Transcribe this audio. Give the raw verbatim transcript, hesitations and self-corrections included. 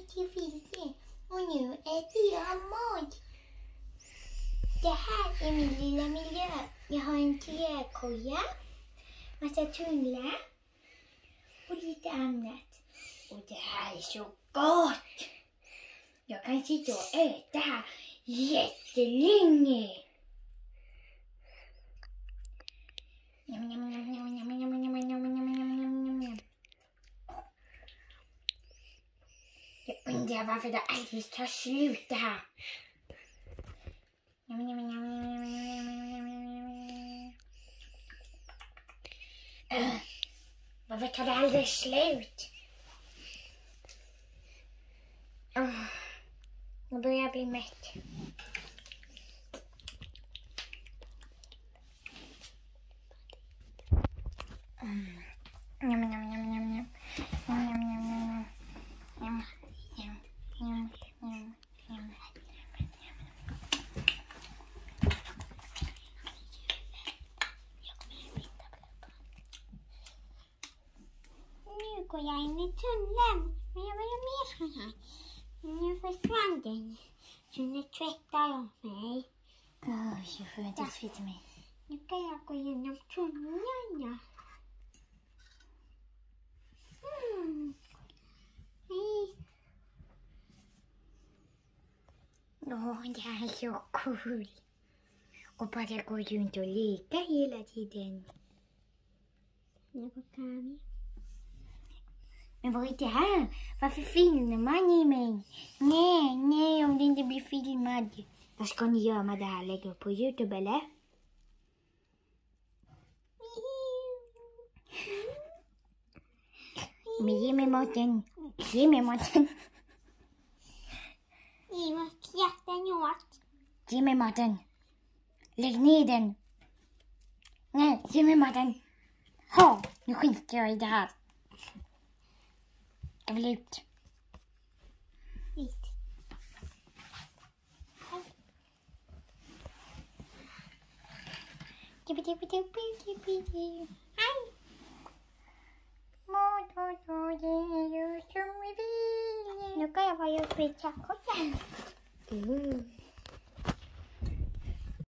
till Ville och nu äter jag mat. Det här är min lilla miljö. Jag har en träkoja, massa tunnlar och lite annat. Och det här är så gott! Jag kan sitta och äta här jättelänge. Njam, njam, njam, njam, njam, njam, njam, njam, njam, njam, njam. Jag undrar varför det aldrig tar slut det här. Njam, njam, njam, njam, njam, njam, njam. Uh, varför tar det aldrig slut? Uh, nu börjar jag bli mätt. Mm. Njam, njam, njam, njam, njam. Njam, njam, njam, njam. Njam, njam, njam, njam, njam. Nu går jag in i tunneln, men jag vill ha mer så här. Nu försvann den. Så nu tvättar jag mig. Åh, så skönt att tvätta mig. Nu kan jag gå igenom tunnlarna. Mm. Hej. Åh, det här är så kul. Och bara gå runt och leka hela tiden. Jag kan. Men vad är det här? Varför filmar man i mig? Nej, nej, om det inte blir filmad. Vad ska ni göra med det här? Lägga upp på YouTube, eller? Men ge mig maten. Ge mig maten. Ge mig katten åt. Ge mig maten. Lägg ner den. Nej, ge mig maten. Ha, nu skiter jag i det här. Jag vill ut. Visst. Hej. Mat och så ger jag som vi vill. Nu kan jag vara uppe i trädgården. Mm.